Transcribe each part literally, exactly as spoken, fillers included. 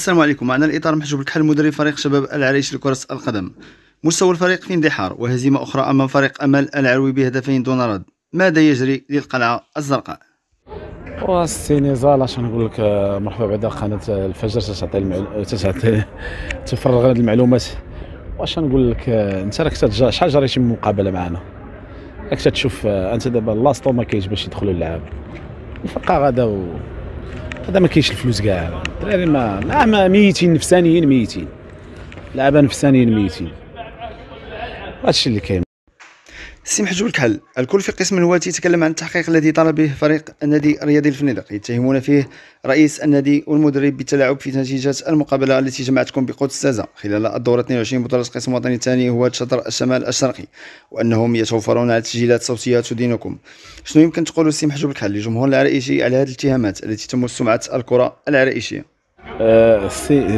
السلام عليكم. معنا الإطار محجوب الكحل مدرب فريق شباب العريش لكرة القدم. مستوى الفريق في اندحار وهزيمة أخرى أمام فريق أمل العلوي بهدفين دون رد. ماذا يجري للقلعة الزرقاء؟ والسي نزال اش نقول لك. مرحبا بعدا قناه الفجر تعطي المعلومات تعطي تفرغ هذه المعلومات. واش نقول لك، انت راك شحال جريتي من مقابله معنا، راك تشوف انت دابا لاصطو ما كاينش باش يدخلوا اللعاب الفرقه غادا و... هذا ما كاينش الفلوس كاع. الدراري ما ما ميتين نفسانيين، ميتين لعابه نفسانيين ميتين. هادشي اللي كاين. السي محجوب الكحل، الكل في قسم الواتي يتكلم عن التحقيق الذي طال به فريق النادي الرياضي الفنيدق، يتهمون فيه رئيس النادي والمدرب بالتلاعب في نتيجة المقابلة التي جمعتكم بقدس تازة خلال الدورة اثنين وعشرين بطولة قسم وطني الثاني هو شطر الشمال الشرقي، وأنهم يتوفرون على تسجيلات صوتية تدينكم. شنو يمكن تقولوا السي محجوب الكحل لجمهور العرائشي على هذه الاتهامات التي تمس سمعة الكرة العرائشية؟ أه سي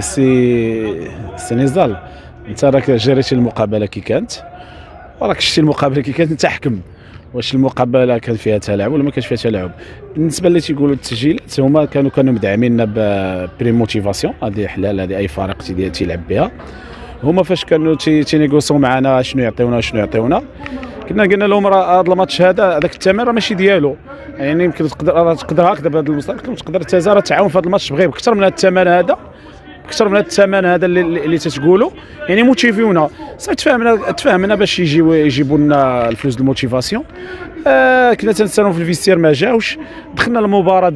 سي سي نزال، انت راك جريتي المقابلة كي كانت وراك شتي المقابله كي كانت، انت حكم واش المقابله كان فيها تلاعب ولا ما كانش فيها تلاعب. بالنسبه اللي تيقولوا التسجيلات، هما كانوا كانوا مدعميننا ببري موتيفاسيون، هذه حلال، هذه اي فريق تيلعب بها. هما فاش كانوا تينيغوسيو معنا شنو يعطيونا شنو يعطيونا، كنا قلنا لهم راه هذا الماتش هذا هذاك الثمن راه ماشي ديالو، يعني يمكن تقدر تقدر هكذا بهذا المستوى تقدر تزار تعاون في هذا الماتش بغير اكثر من هذا الثمن هذا، اكثر من هذا الثمن هذا اللي, اللي تتقولوا، يعني موتيفيونا. صافي تفاهمنا تفاهمنا باش يجيو يجيبوا لنا الفلوس الموتيفاسيون. آه كنا تنستناو في الفيستير ما جاوش، دخلنا المباراه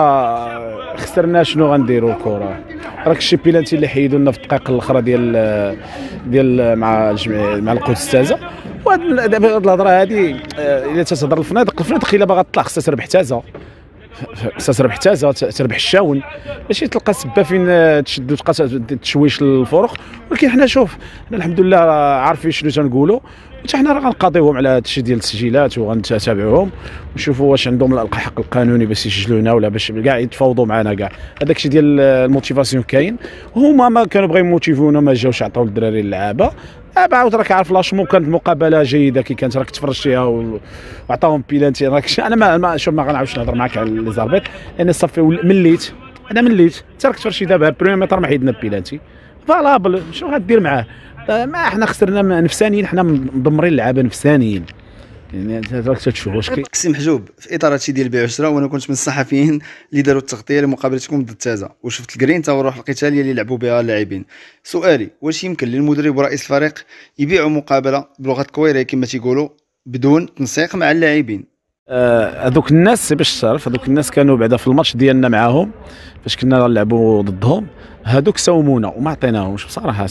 ديالنا خسرنا. شنو غنديروا الكره؟ راك الشي بيلانتي اللي حيدوا لنا في الدقائق الاخرى ديال ديال مع مع القدس تازه. وهاد دابا الهضره هذه الا تتهضر الفنادق الفنادق الا باغا تطلع خصها تربح تازه، خصها تربح تازه، تربح الشاون، ماشي تلقى سبه فين تشد وتبقى تشويش الفرق. ولكن حنا شوف، حنا الحمد لله عارفين شنو تنقولوا، وحتى حنا راه غنقاضيوهم على هادشي ديال التسجيلات وغنتابعوهم ونشوفوا واش عندهم الحق القانوني باش يسجلونا ولا باش كاع يتفاوضوا معنا كاع. هذاك الشيء ديال الموتيفاسيون كاين، هما ما كانوا بغاو يموتيفونا ما جاوش عطاو للدراري اللعابه. دابا عاود راك عارف لاشمون كانت مقابله جيده كي كانت، راك تفرجتيها وعطاهم بيلانتي. راك انا ما شوف ما غنعاودش نهضر معاك على لي زاربيط لان صافي مليت، انا مليت. انت راك تفرجتي دابا البريمير ميطر ما حيدنا بيلانتي فالابل، شنو غدير معاه؟ ما احنا خسرنا نفسانيين، حنا مدمرين اللعابه نفسانيين، يعني انت راك تشوف واش كاين. سي محجوب، في اطار هادشي ديال بيع وشراء، وانا كنت من الصحفيين اللي داروا التغطيه لمقابلتكم ضد تازه، وشفت الجرينتا والروح القتاليه اللي لعبوا بها اللاعبين. سؤالي، واش يمكن للمدرب ورئيس الفريق يبيعوا مقابله بلغه كويري كما تيقولوا بدون تنسيق مع اللاعبين؟ هذوك آه الناس باش تعرف، هذوك الناس كانوا بعدا في الماتش ديالنا معاهم فاش كنا نلعبوا ضدهم، هذوك ساومونا وما عطيناهمش بصراحه،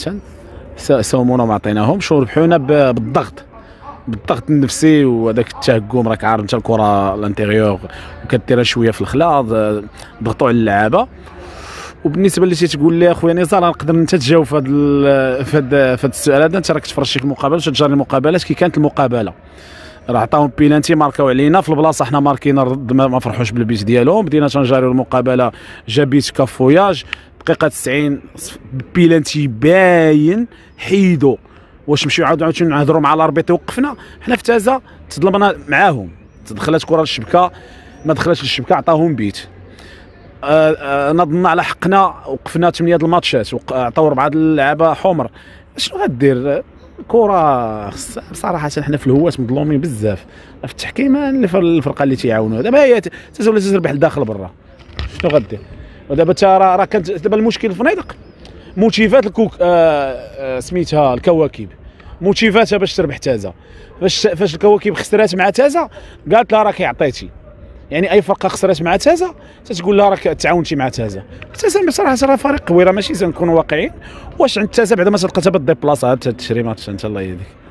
ساومونا وما عطيناهمش وربحونا بالضغط بالضغط النفسي وهذاك التهكم. راك عارف انت الكره الانتيريور وكديرها شويه في الخلا، ضغطوا على اللعابه. وبالنسبه اللي تتقول لي اخويا نزار، نقدر انت تجاوب في هذا في هذا السؤال هذا. انت راك تفرجتي في المقابله وتجاري المقابلات كي كانت المقابله، راه عطاهم بيلانتي ماركاو علينا في البلاصه، حنا ماركينا رد ما فرحوش بالبيت ديالهم، بدينا تنجاريو المقابله، جا بيت كافوياج دقيقه تسعين بيلانتي باين حيدو. واش نمشيو عاودو نهضروا مع الاربيط وقفنا؟ حنا في تازه تظلمنا معاهم، تدخلات كره للشبكه ما دخلاتش للشبكه عطاهم بيت. آه آه نضلنا على حقنا، وقفنا ثمانيه د الماتشات وعطاو اربعه د اللعابه حمر. شنو غدير؟ كره بصراحه حنا في الهواس مظلومين بزاف في التحكيم، الفرقه اللي تيعاونوا دابا هي تزول تربح لداخل برا. شنو غدير؟ ودابا تا راه كانت دابا المشكل في الفنيدق موتيفات الكوك آه آه سميتها الكواكب، موتيفاتها باش تربح تازه. فاش فاش الكواكب خسرات مع تازه قالت لها راكي عطيتي، يعني اي فرقه خسرات مع تازه تتقول لها راك تعاونتي مع تازه. تازه بصراحه راه فريق قوي، راه ماشي تنكونوا واقعيين. واش عند تازه بعدا ما تلقى حتى بالديبلاصات تشري ماتش انت الله يهديك.